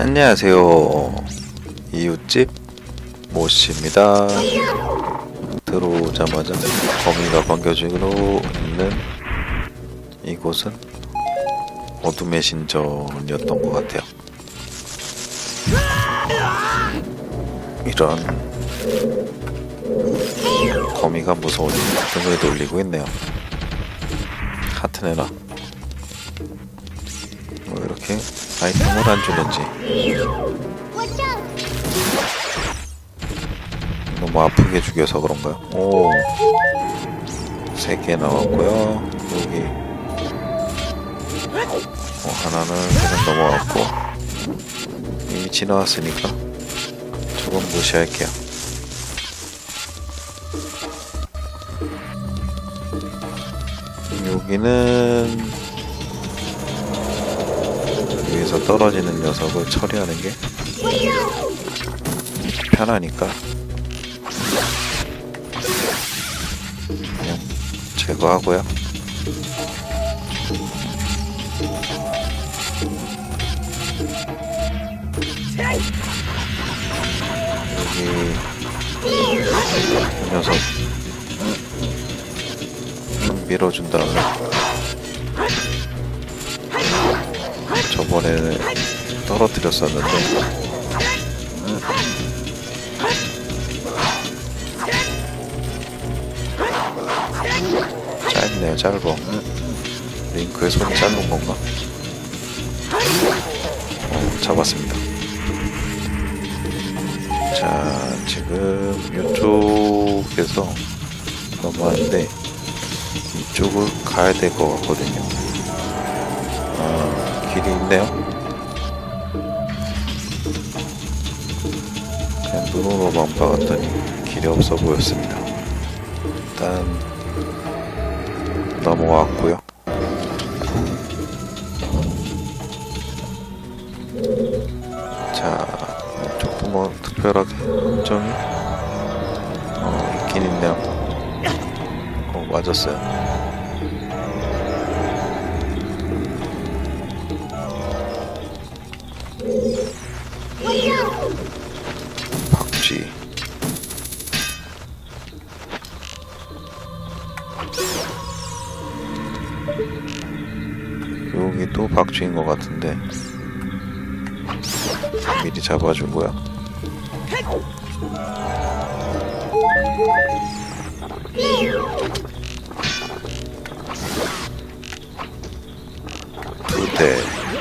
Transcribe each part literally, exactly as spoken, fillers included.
안녕하세요. 이웃집 모씨입니다. 들어오자마자 거미가 반겨주기로 있는 이곳은 어둠의 신전이었던 것 같아요. 이런 거미가 무서우니 등을 돌리고 있네요. 하트 내놔. 뭐 이렇게 아이템을 안 주는지 너무 아프게 죽여서 그런가요? 오, 세 개 나왔고요. 여기 어, 하나는 그냥 넘어갔고 이미 지나왔으니까 조금 무시할게요. 여기는 위에서 떨어지는 녀석을 처리하는 게 편하니까 그냥 제거하고요. 여기 이 녀석 좀 밀어준 다음에 저번에 떨어뜨렸었는데 짧네요. 짧어. 링크에 손이 짧은 건가? 어, 잡았습니다. 자, 지금 이쪽에서 넘어왔는데 이쪽을 가야 될 것 같거든요. 아, 길이 있네요. 그냥 눈으로만 봐갔더니 길이 없어 보였습니다. 일단 넘어왔고요. 자, 이쪽도 뭐 특별하게 점이 어, 있긴 있네요. 어, 맞았어요. 박쥐. 여기도 박쥐인 것 같은데 미리 잡아주고요. 두 대.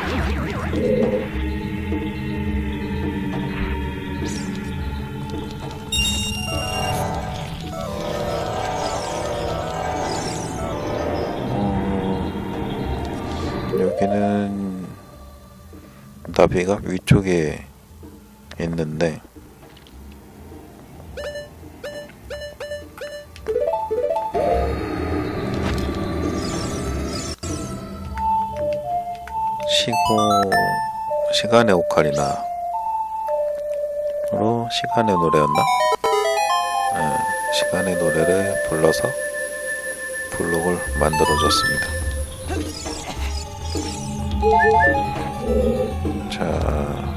여기는 나비가 위쪽에 있는데 시고 시간의 오카리나로 시간의 노래였나? 네, 시간의 노래를 불러서 블록을 만들어줬습니다. 자,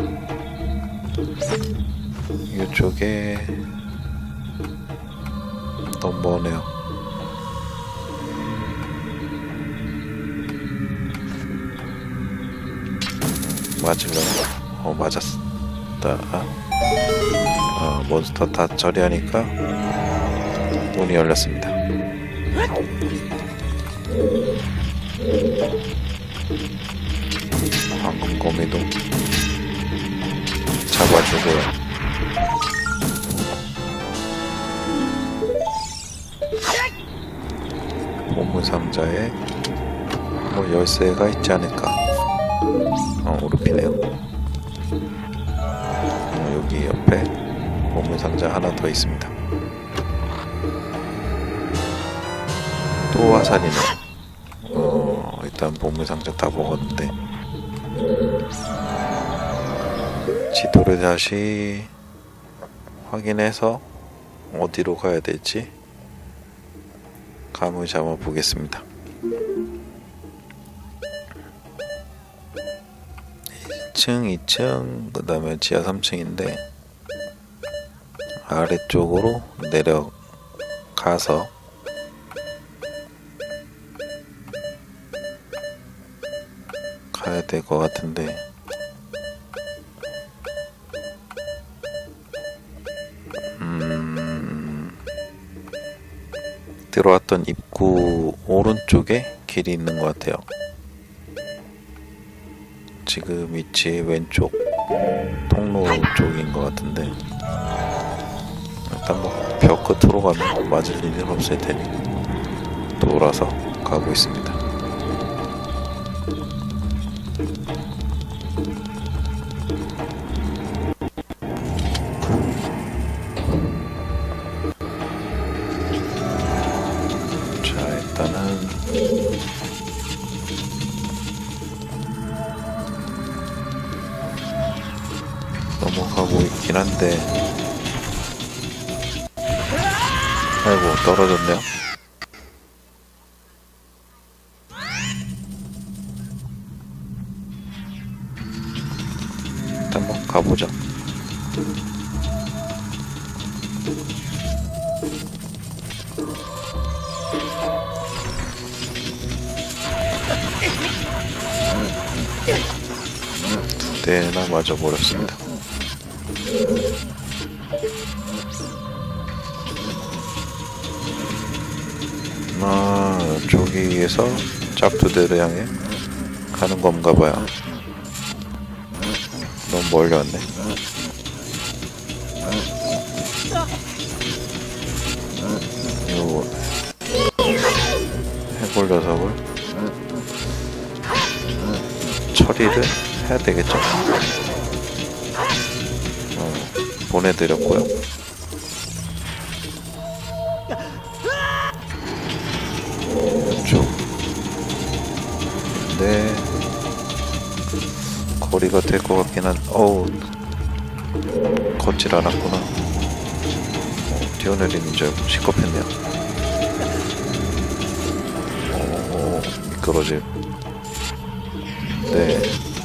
이쪽에 너무 머네요. 맞으려나? 어, 맞았다. 어, 몬스터 다 처리하니까 문이 열렸습니다. 방금 거미도 잡아주고요. 보물상자에 뭐 열쇠가 있지 않을까. 어, 오르피네요. 어, 여기 옆에 보물상자 하나 더 있습니다. 또 화살이네. 어, 일단 보물상자 다 먹었는데 지도를 다시 확인해서 어디로 가야 될지 감을 잡아 보겠습니다. 층, 이 층, 그 다음에 지하 삼 층인데 아래쪽으로 내려가서 가야 될 것 같은데 음... 들어왔던 입구 오른쪽에 길이 있는 것 같아요. 지금 위치 왼쪽 통로 쪽인 것 같은데 일단 뭐 벽 끝으로 가면 맞을 일은 없을 테니 돌아서 가고 있습니다. 자, 일단은 넘어가고 있긴 한데 아이고 떨어졌네요. 일단 뭐 가보자. 두 대나 맞아버렸습니다. 아, 저기에서 짝두대를 향해 가는 건가 봐요. 너무 멀리 왔네. 요 해골 녀석을 처리를 해야 되겠죠. 어, 보내드렸고요. 이쪽. 네. 거리가 될 것 같긴 한. 어우. 걷질 않았구나. 어, 뛰어내리는 줄 알고 시겁했네요. 어, 미끄러질. 네.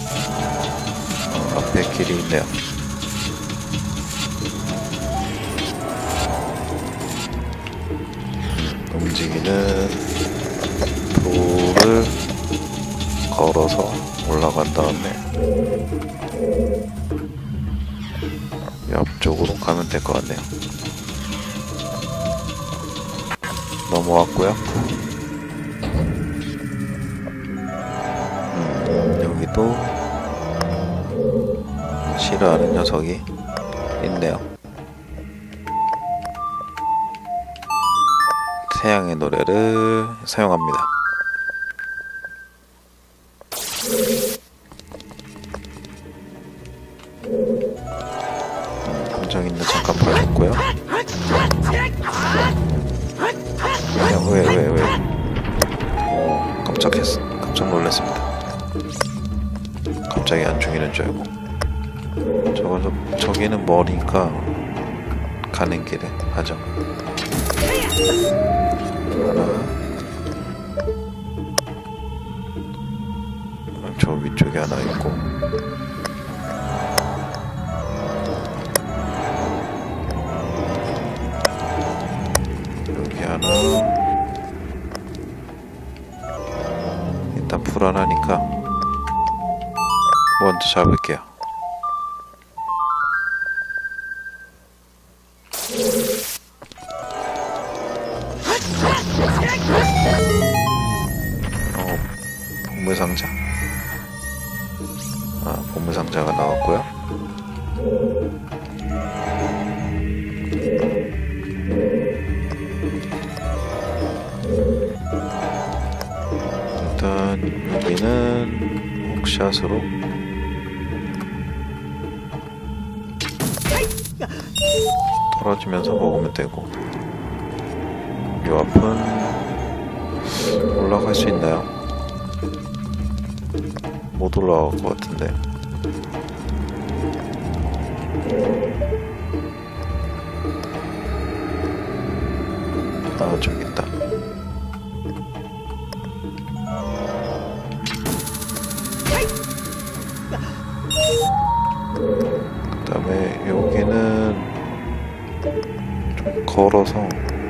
어, 앞에 길이 있네요. 움직이는 돌을 걸어서 올라간 다음에 옆쪽으로 가면 될 것 같네요. 넘어왔고요. 음, 여기도 싫어하는 녀석이 있네요. 태양의 노래를 사용합니다. 함정 있는 잠깐 봐줬고요. 그냥 왜, 왜, 왜. 오, 깜짝했어. 깜짝 놀랐습니다. 갑자기 안 죽이는 줄 알고. 저거, 저기는 머리니까 가는 길에 하죠. 하나. 저 위쪽에 하나 있고. 여기 하나. 일단 불안하니까 먼저 잡을게요. 어, 보물상자. 아, 보물상자가 나왔고요. 일단 여기는 옥샷으로 떨어지면서 먹으면 되고, 요 앞은 올라갈 수 있나요? 못 올라갈 것 같은데. 아, 저기 있다. 걸어서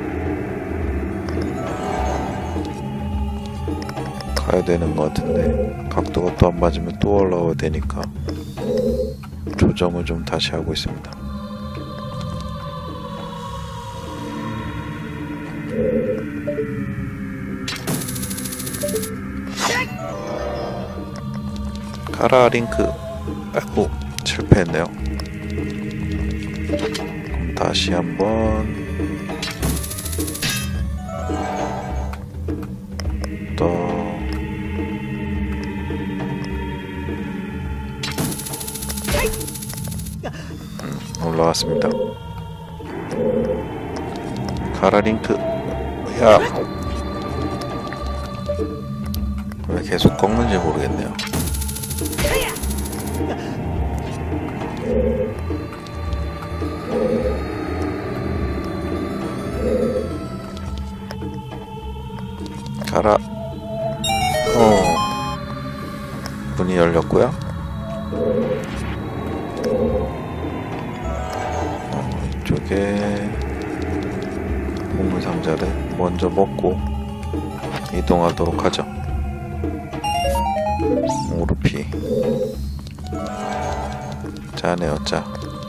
가야 되는 것 같은데 각도가 또 안 맞으면 또 올라와야 되니까 조정을 좀 다시 하고 있습니다. 가라 링크. 아이고 실패했네요. 그럼 다시 한번 또 음, 올라왔습니다. 가라 링크. 야, 왜 계속 꺾는지 모르겠네요. 가라. 어, 문이 열렸고요. 어, 이쪽에 보물 상자를 먼저 먹고 이동하도록 하죠. 오르피 짜네요. 짜.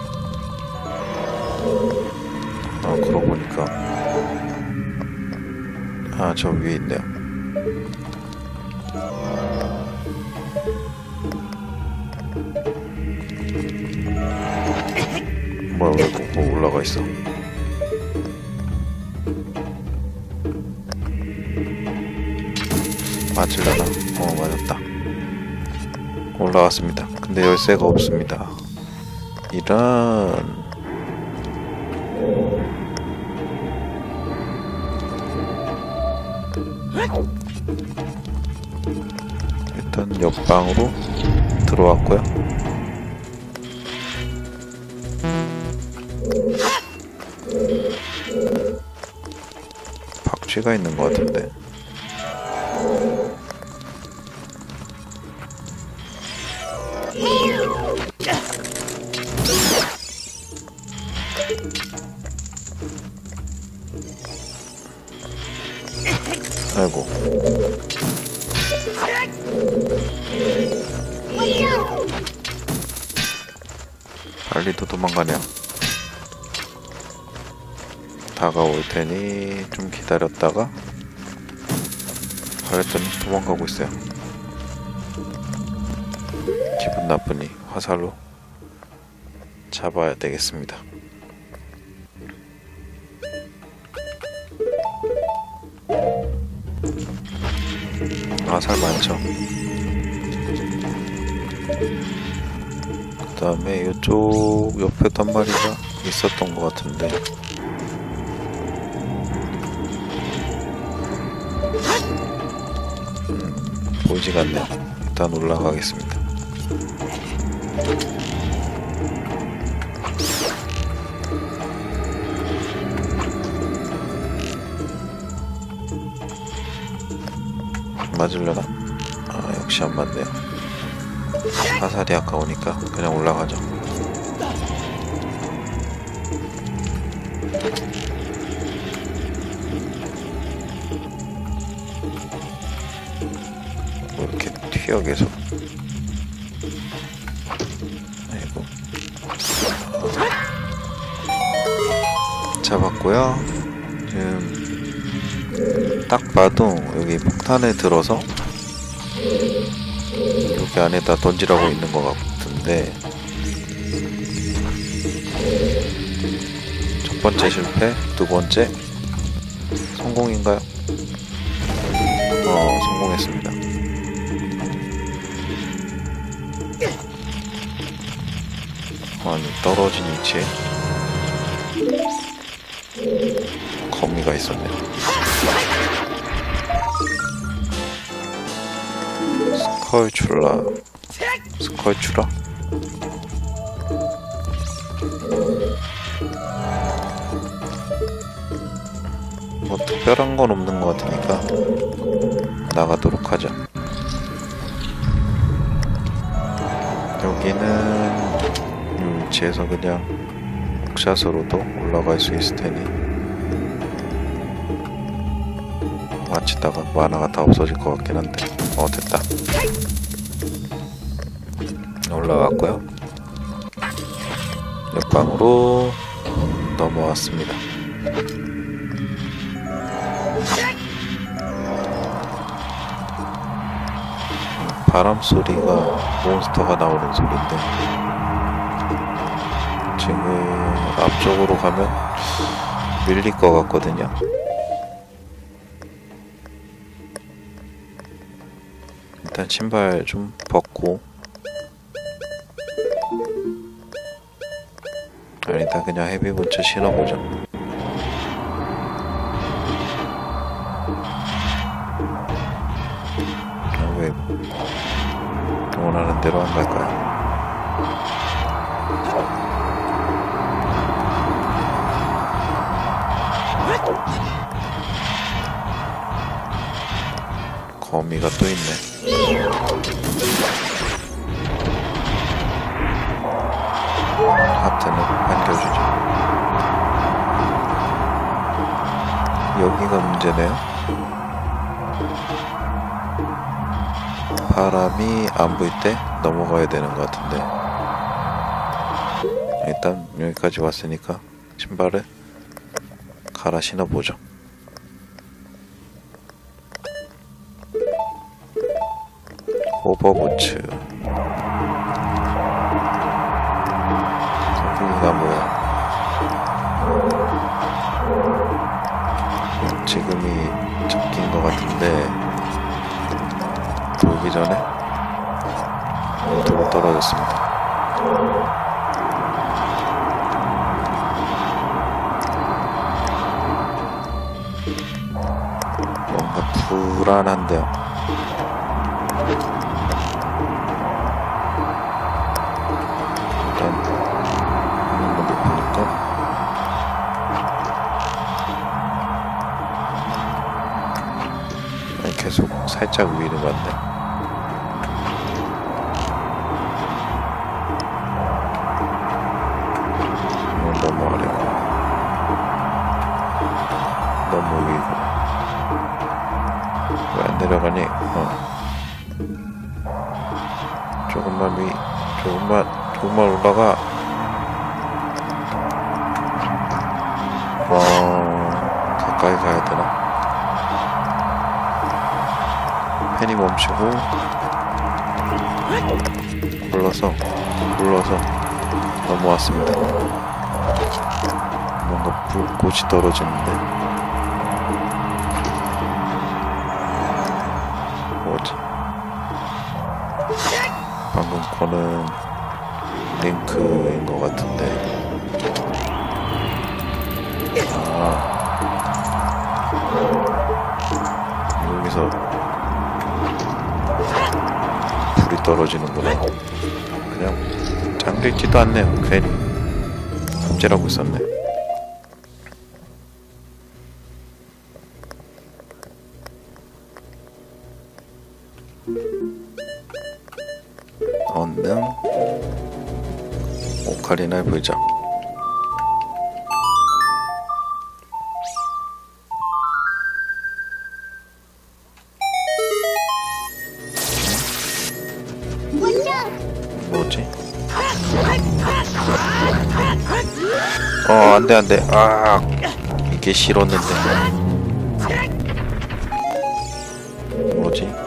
아, 그러고 보니까 아, 저 위에 있네요. 뭐야, 왜 뭐 올라가 있어? 맞으려나? 어, 맞았다. 올라왔습니다. 근데 열쇠가 없습니다. 이런. 일단 옆방으로 들어왔고요. 박쥐가 있는 것 같은데. 아이고. 빨리도 도망가네요. 다가올 테니 좀 기다렸다가 그랬더니 도망가고 있어요. 기분 나쁘니 화살로 잡아야 되겠습니다. 화살 많죠. 그 다음에 이쪽 옆에도 한 마리가 있었던 것 같은데 음, 보이지가 않네요. 일단 올라가겠습니다. 맞으려나? 아, 역시 안 맞네요. 화살이 아까우니까 그냥 올라가죠. 뭐 이렇게 튀어 계속. 아이고. 잡았고요. 지금 딱 봐도 여기 폭탄에 들어서 여기 안에다 던지라고 있는 것 같은데 첫 번째 실패, 두 번째 성공인가요? 어, 성공했습니다. 아니, 떨어진 위치에 거미가 있었네요. 스컬츄라 스컬츄라 뭐 특별한 건 없는 것 같으니까 나가도록 하죠. 여기는 이 위치에서 그냥 훅샷으로도 올라갈 수 있을 테니 맞히다가 만화가 다 없어질 것 같긴 한데. 어, 됐다. 올라왔고요. 옆방으로 넘어왔습니다. 바람 소리가 몬스터가 나오는 소리인데 지금 앞쪽으로 가면 밀릴 것 같거든요. 일단 신발 좀 벗고, 아니다, 그냥 헤비부츠 신어보자. 아, 왜 원하는 대로 안 갈까요? 거미가 또 있네. 하트는 안겨주죠. 여기가 문제네요. 바람이 안 보일 때 넘어가야 되는 것 같은데, 일단 여기까지 왔으니까 신발을 갈아 신어보죠. 오버부츠. 여기가 뭐야? 지금이 적긴 것 같은데 돌기 전에 돌 떨어졌습니다. 뭔가 불안한데요. 일단 한번 높으니까 계속 살짝 위로 갔네. 너무 아래고 너무 위고. 왜 안 내려가니? 어. 조금만 위, 조금만, 조금만 올라가. 어, 가까이 가야 되나? 펜이 멈추고 굴러서 굴러서 넘어왔습니다. 뭔가 불꽃이 떨어지는데 뭐지? 방금 거는 링크인 것 같은데. 아, 여기서 불이 떨어지는구나. 그냥 잠겨있지도 않네요. 괜히 감질하고 있었네. 언능 오카리나의 불장. 뭐지? 어, 안돼 안돼. 아, 이게 싫었는데. 뭐지?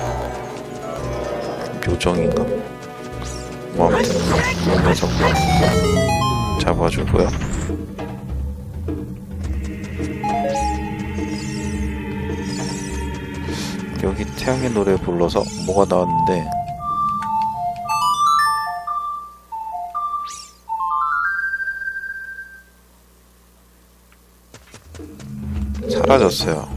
요정인가? 뭐 아무튼 이 녀석 잡아주고요. 여기 태양의 노래 불러서 뭐가 나왔는데 사라졌어요.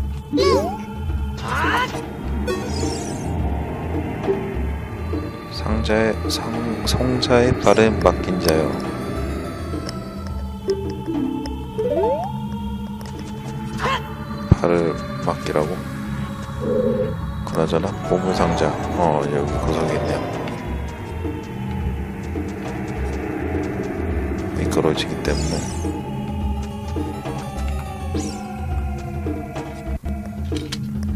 상자의 상, 성자의 발에 맡긴 자요. 발을 맡기라고? 그나저나 보물상자, 어 여기 구석에 있네요. 미끄러지기 때문에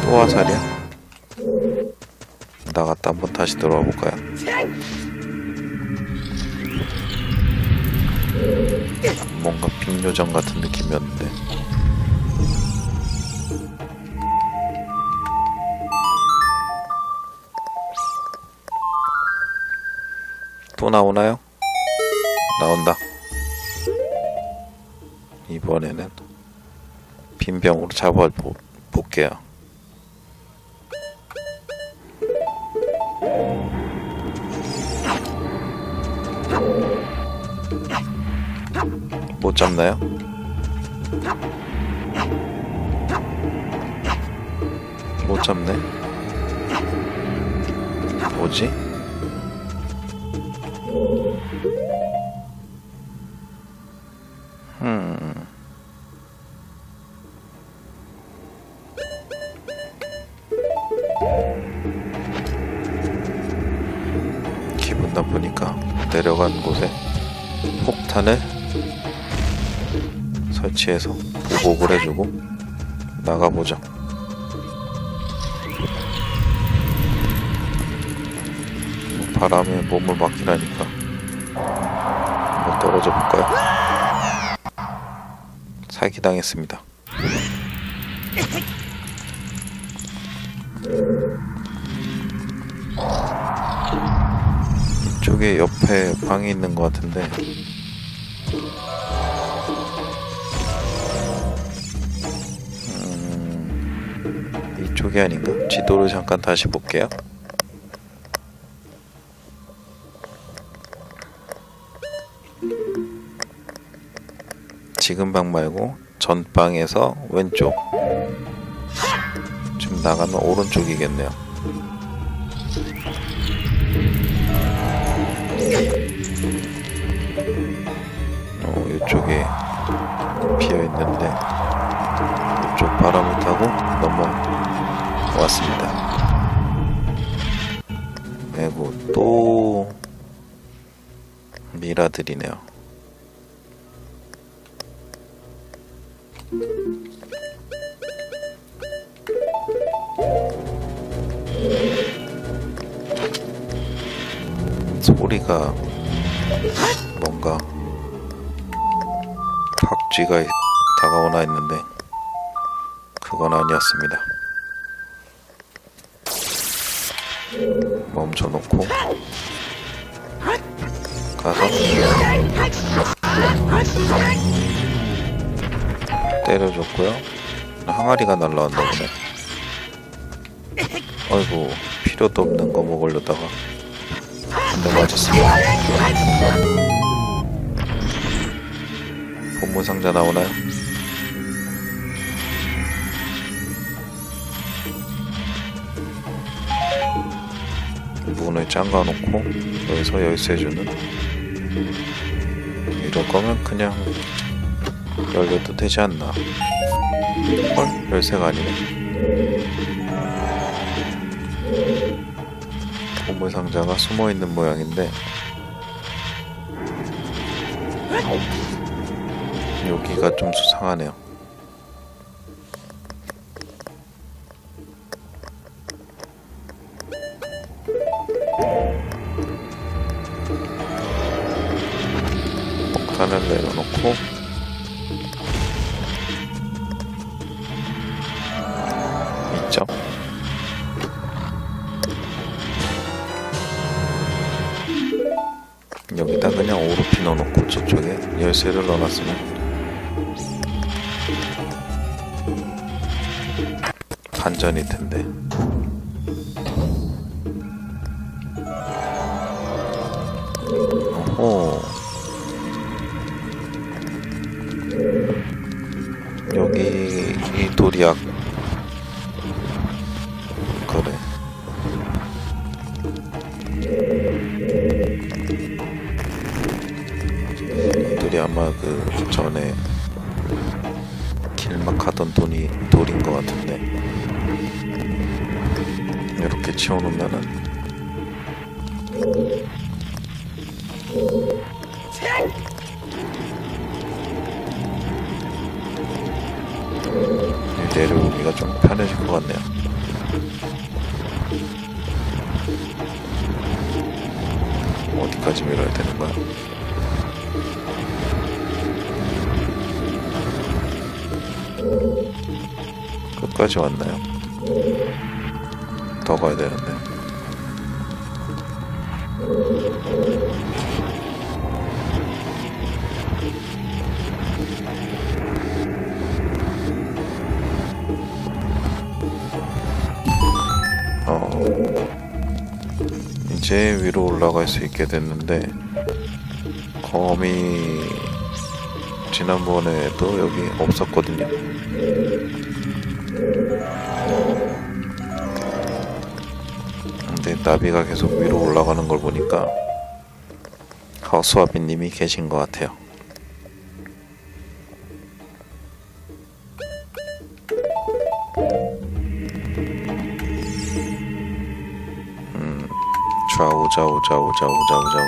또 화살이야? 나갔다 한번 다시 들어와 볼까요? 뭔가 빙요정 같은 느낌이었는데. 또 나오나요? 나온다. 이번에는 빈병으로 잡아볼게요. 못 잡나요? 못 잡네. 뭐지? 음. 기분 나쁘니까 내려간 곳에 폭탄을 설치해서 보복을 해주고 나가보죠. 바람에 몸을 맡기라니까 한번 떨어져 볼까요? 사기당했습니다. 이쪽에 옆에 방이 있는 것 같은데 음, 이쪽이 아닌가? 지도를 잠깐 다시 볼게요. 지금 방 말고 전방에서 왼쪽, 지금 나가면 오른쪽이겠네요. 어, 이쪽에 비어있는데 이쪽 바람을 타고 넘어왔습니다. 아이고, 또 미라들이네요. 소리가 뭔가 박쥐가 다가오나 했는데 그건 아니었습니다. 멈춰놓고 가서 때려줬고요. 항아리가 날라왔나 보네. 아이고, 필요도 없는 거 먹으려다가 한 대 맞았습니다. 보물상자 나오나요? 문을 잠가놓고 여기서 열쇠주는, 이럴 거면 그냥 열려도 되지 않나. 헐? 열쇠가 아니네. 보물상자가 숨어있는 모양인데 여기가 좀 수상하네요. 폭탄을 내려놓고 있죠. 여기다 그냥 오르피 넣어놓고 저쪽에 열쇠를 넣어놨으면 반전일 텐데. 오, 여기 이 돌이 약 그래. 이들이 아마 그 전에 길막하던 돈이 돌인 것 같은데 이렇게 치워놓으면은 내려오기가 좀 편해질 것 같네요. 어디까지 밀어야 되는 거야? 끝까지 왔나요? 더 가야 되는데. 어, 이제 위로 올라갈 수 있게 됐는데, 거미 지난번에도 여기 없었거든요. 근데 나비가 계속 위로 올라가는 걸 보니까 허수아비님이 계신 것 같아요. 음, 좌우 좌우 좌우 좌우 좌우 좌우.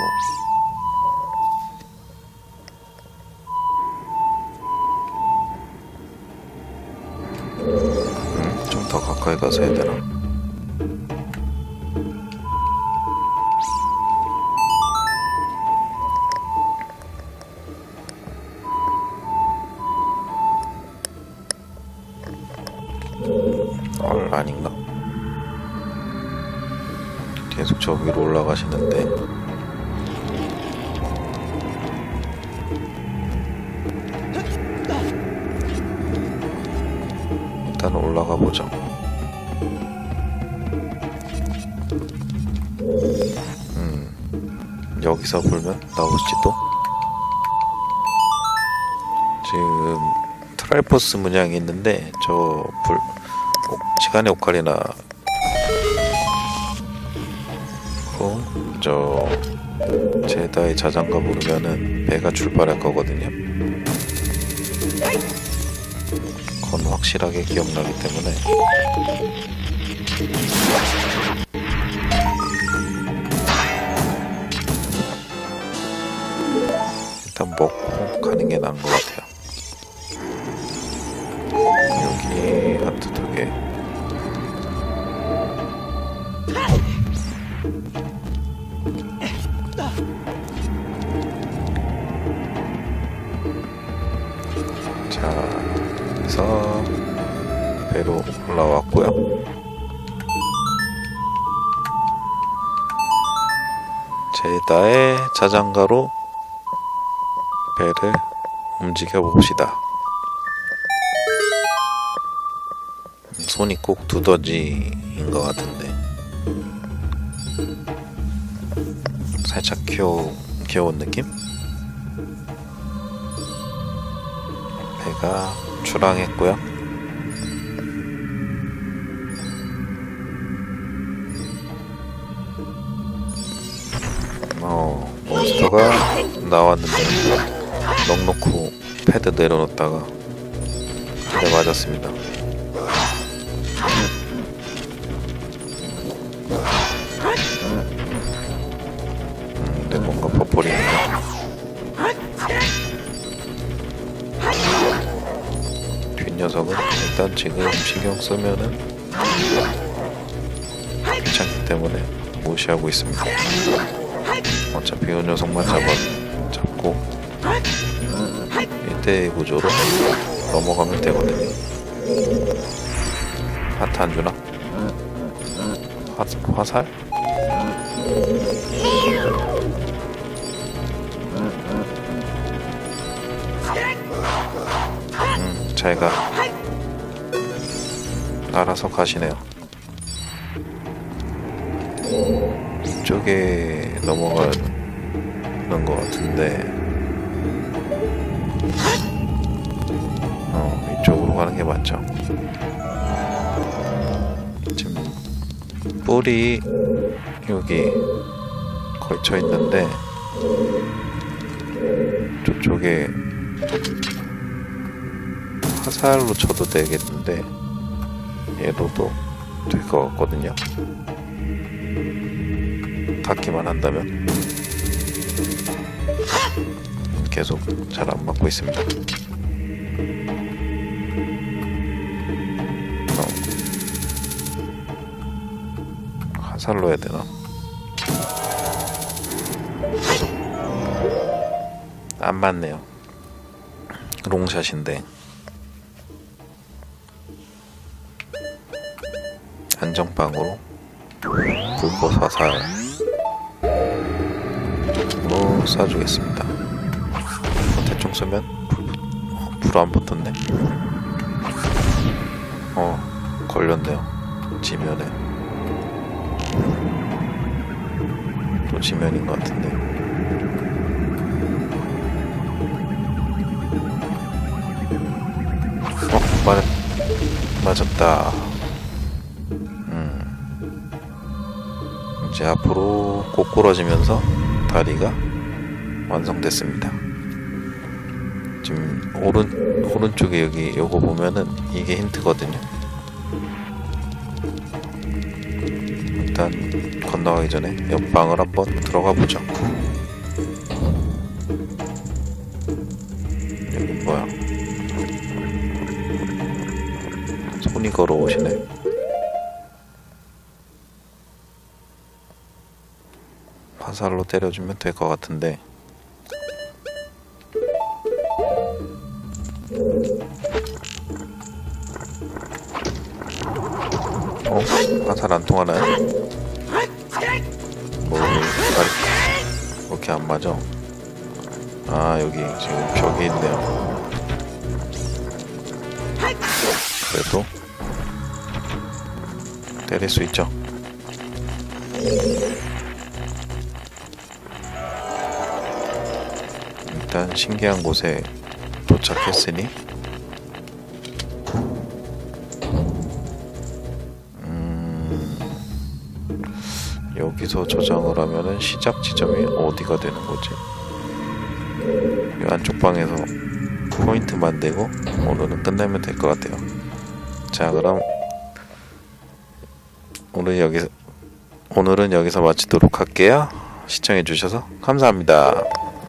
음, 좀 더 가까이 가서 해야 되나? 어, 아닌가? 계속 저 위로 올라가시는데 일단 올라가 보죠. 음, 여기서 불면 나올지도. 지금 트라이포스 문양이 있는데 저 불 시간의 오카리나 고 저 제다의 자장가 부르면은 배가 출발할 거거든요. 그건 확실하게 기억나기 때문에 일단 먹고 가는 게 나은 것 같아요. 여기 하트 두 개. 자, 그래서 배로 올라왔고요. 제다의 자장가로 배를 움직여 봅시다. 손이 꼭 두더지인 것 같은데 살짝 귀여운, 귀여운 느낌? 배가 출항했고요. 어, 몬스터가 나왔는데 넉넉히 패드 내려놓다가 한 대 맞았습니다. 음, 근데 뭔가 퍼포리네요. 뒷녀석은 일단 지금 신경 쓰면은 귀찮기 때문에 무시하고 있습니다. 어차피 이 녀석만 잡아, 잡고 일 대일 구조로 넘어가면 되거든요. 하트 안 주나? 화, 화살? 음, 잘가. 알아서 가시네요. 이쪽에 넘어가는 것 같은데 어, 이쪽으로 가는 게 맞죠. 지금 뿔이 여기 걸쳐 있는데 저쪽에 화살로 쳐도 되겠는데 얘로도 될 것 같거든요. 닿기만 한다면. 계속 잘 안 맞고 있습니다. 어. 화살로 해야 되나? 안 맞네요. 롱샷인데. 안정빵으로 불꽃 화살로 쏴주겠습니다. 대충 쏘면 불 안 붙었네. 어, 걸렸네요. 지면에. 또 지면인 것 같은데. 어, 맞, 맞았다. 음. 이제 앞으로 꼬꾸러지면서 다리가 완성됐습니다. 지금 오른, 오른쪽에 여기 요거 보면은 이게 힌트거든요. 일단 건너가기 전에 옆방을 한번 들어가 보죠. 여기 뭐야? 손이 걸어오시네. 화살로 때려주면 될 것 같은데. 어? 화살 안 통하나요? 뭐, 아, 이렇게 안 맞아. 아, 여기 지금 벽이 있네요. 그래도 때릴 수 있죠. 일단 신기한 곳에 도착했으니 여기서 저장을 하면은 시작 지점이 어디가 되는 거지? 이 안쪽 방에서 포인트 만들고 오늘은 끝내면 될 것 같아요. 자, 그럼 오늘 여기 오늘은 여기서 마치도록 할게요. 시청해주셔서 감사합니다.